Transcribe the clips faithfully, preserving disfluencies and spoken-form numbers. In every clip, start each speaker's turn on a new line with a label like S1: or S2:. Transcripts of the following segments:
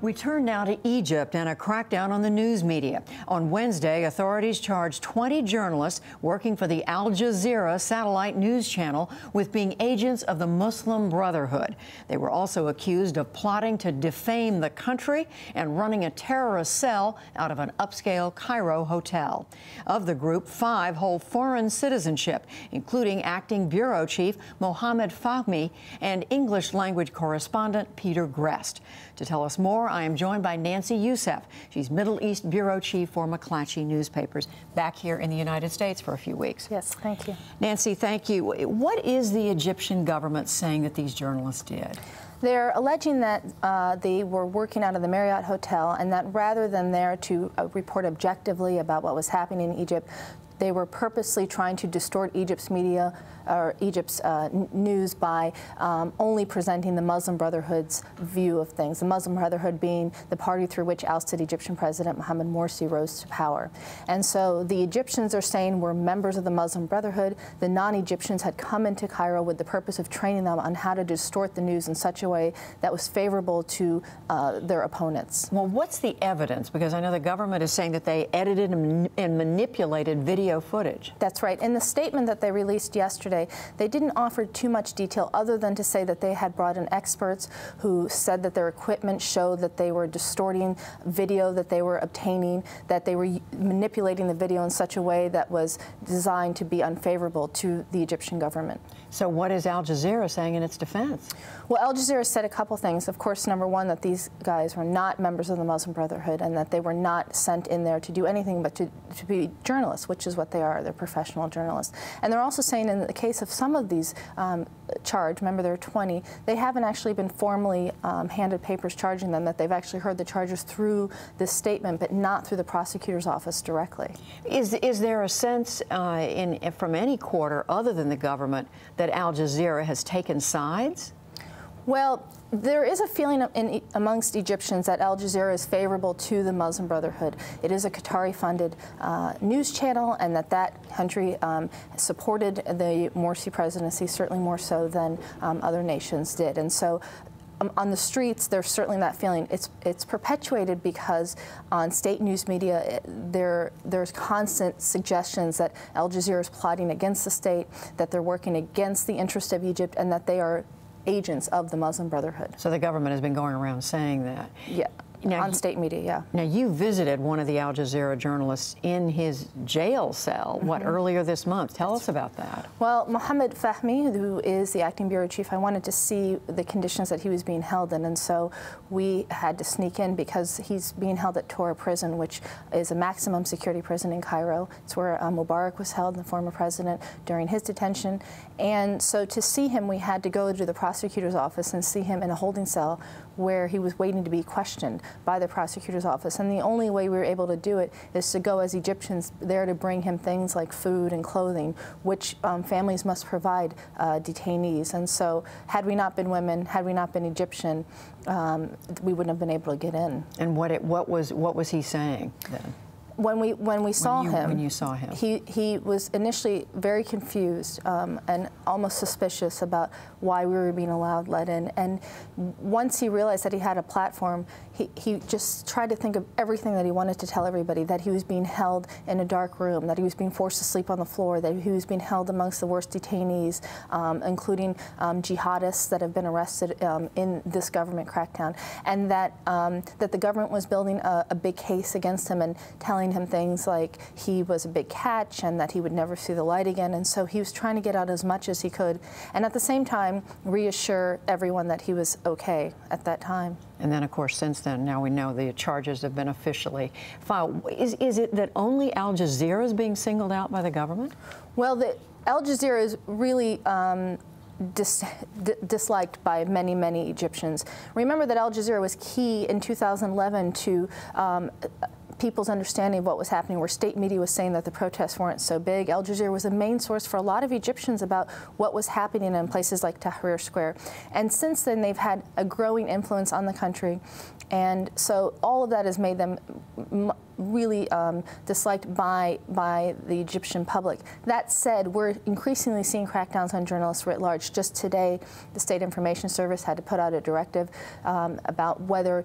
S1: We turn now to Egypt and a crackdown on the news media. On Wednesday, authorities charged twenty journalists working for the Al-Jazeera satellite news channel with being agents of the Muslim Brotherhood. They were also accused of plotting to defame the country and running a terrorist cell out of an upscale Cairo hotel. Of the group, five hold foreign citizenship, including acting bureau chief Mohammed Fahmy and English language correspondent Peter Grest. To tell us more, I am joined by Nancy Youssef. She's Middle East bureau chief for McClatchy newspapers, back here in the United States for a few weeks.
S2: Yes, thank you.
S1: Nancy, thank you. What is the Egyptian government saying that these journalists did?
S2: They're alleging that uh, they were working out of the Marriott Hotel and that rather than there to uh, report objectively about what was happening in Egypt, they were purposely trying to distort Egypt's media or Egypt's uh, news by um, only presenting the Muslim Brotherhood's view of things, the Muslim Brotherhood being the party through which ousted Egyptian President Mohammed Morsi rose to power. And so the Egyptians are saying we're members of the Muslim Brotherhood. The non-Egyptians had come into Cairo with the purpose of training them on how to distort the news in such a way that was favorable to uh, their opponents.
S1: Well, what's the evidence? Because I know the government is saying that they edited and, and manipulated video footage.
S2: That's right. In the statement that they released yesterday, they didn't offer too much detail other than to say that they had brought in experts who said that their equipment showed that they were distorting video that they were obtaining, that they were manipulating the video in such a way that was designed to be unfavorable to the Egyptian government.
S1: So what is Al Jazeera saying in its defense?
S2: Well, Al Jazeera said a couple things. Of course, number one, that these guys were not members of the Muslim Brotherhood and that they were not sent in there to do anything but to, to be journalists, which is what they are. They're professional journalists. And they're also saying in the case of some of these um, charged, remember there are twenty, they haven't actually been formally um, handed papers charging them, that they've actually heard the charges through this statement, but not through the prosecutor's office directly.
S1: Is, is there a sense uh, in, from any quarter other than the government that Al Jazeera has taken sides?
S2: Well, there is a feeling in, amongst Egyptians that Al Jazeera is favorable to the Muslim Brotherhood. It is a Qatari-funded uh, news channel, and that that country um, supported the Morsi presidency, certainly more so than um, other nations did. And so um, on the streets, there's certainly that feeling. It's, it's perpetuated because on state news media, it, there, there's constant suggestions that Al Jazeera is plotting against the state, that they're working against the interest of Egypt, and that they are agents of the Muslim Brotherhood.
S1: So the government has been going around saying that.
S2: Yeah.
S1: Now,
S2: on state media, yeah.
S1: Now, you visited one of the Al Jazeera journalists in his jail cell, mm-hmm. what, earlier this month. Tell us about that.
S2: Well, Mohammed Fahmy, who is the acting bureau chief, I wanted to see the conditions that he was being held in, and so we had to sneak in because he's being held at Tora Prison, which is a maximum security prison in Cairo. It's where uh, Mubarak was held, the former president, during his detention. And so to see him, we had to go to the prosecutor's office and see him in a holding cell where he was waiting to be questioned by the prosecutor's office. And the only way we were able to do it is to go as Egyptians there to bring him things like food and clothing, which um, families must provide uh, detainees. And so had we not been women, had we not been Egyptian, um, we wouldn't have been able to get in.
S1: And what, it, what, was, what was he saying then?
S2: When we when we saw
S1: when you,
S2: him,
S1: when you saw him,
S2: he he was initially very confused um, and almost suspicious about why we were being allowed let in. And once he realized that he had a platform, he he just tried to think of everything that he wanted to tell everybody: that he was being held in a dark room, that he was being forced to sleep on the floor, that he was being held amongst the worst detainees, um, including um, jihadists that have been arrested um, in this government crackdown, and that um, that the government was building a, a big case against him and telling him things like he was a big catch and that he would never see the light again. And so he was trying to get out as much as he could, and at the same time reassure everyone that he was okay at that time.
S1: And then, of course, since then, now we know the charges have been officially filed. Is, is it that only Al Jazeera is being singled out by the government?
S2: Well, the, Al Jazeera is really um, Dis, disliked by many, many Egyptians. Remember that Al Jazeera was key in two thousand eleven to um, people's understanding of what was happening, where state media was saying that the protests weren't so big. Al Jazeera was a main source for a lot of Egyptians about what was happening in places like Tahrir Square. And since then, they've had a growing influence on the country. And so all of that has made them m really um, disliked by, by the Egyptian public. That said, we're increasingly seeing crackdowns on journalists writ large. Just today, the State Information Service had to put out a directive um, about whether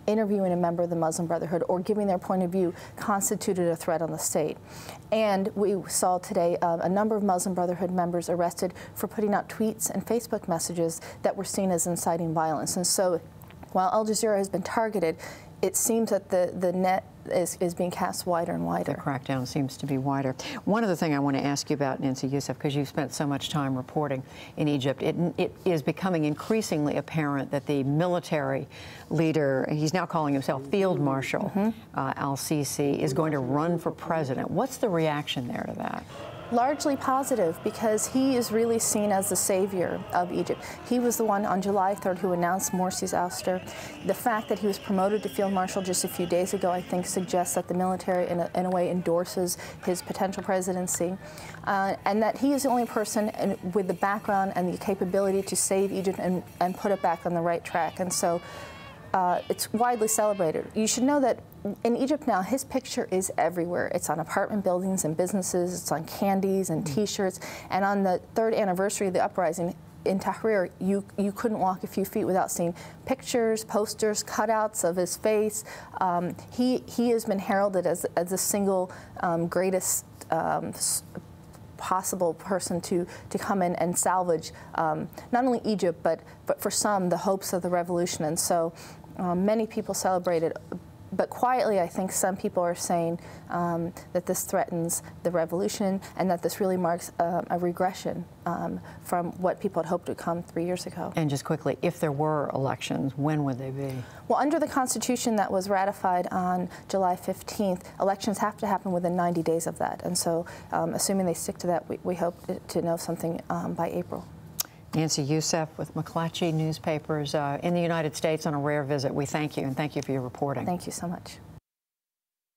S2: interviewing a member of the Muslim Brotherhood or giving their point of view constituted a threat on the state. And we saw today uh, a number of Muslim Brotherhood members arrested for putting out tweets and Facebook messages that were seen as inciting violence. And so while Al Jazeera has been targeted, it seems that the, the net is, is being cast wider and wider.
S1: The crackdown seems to be wider. One other thing I want to ask you about, Nancy Youssef, because you've spent so much time reporting in Egypt, it, it is becoming increasingly apparent that the military leader, he's now calling himself Field Marshal mm-hmm. uh, Al-Sisi, is going to run for president. What's the reaction there to that?
S2: Largely positive, because he is really seen as the savior of Egypt. He was the one on July third who announced Morsi's ouster. The fact that he was promoted to Field Marshal just a few days ago, I think, suggests that the military, in a, in a way, endorses his potential presidency, uh, and that he is the only person in, with the background and the capability to save Egypt and, and put it back on the right track. And so uh, it's widely celebrated. You should know that in Egypt now, his picture is everywhere. It's on apartment buildings and businesses, it's on candies and T-shirts, and on the third anniversary of the uprising in Tahrir, you, you couldn't walk a few feet without seeing pictures, posters, cutouts of his face. Um, he, he has been heralded as, as the single um, greatest um, possible person to, to come in and salvage um, not only Egypt, but, but for some, the hopes of the revolution. And so um, many people celebrated. But quietly, I think some people are saying um, that this threatens the revolution and that this really marks uh, a regression um, from what people had hoped would come three years ago.
S1: And just quickly, if there were elections, when would they be?
S2: Well, under the Constitution that was ratified on July fifteenth, elections have to happen within ninety days of that. And so, um, assuming they stick to that, we, we hope to know something um, by April.
S1: Nancy Youssef with McClatchy Newspapers uh, in the United States on a rare visit. We thank you, and thank you for your reporting.
S2: Thank you so much.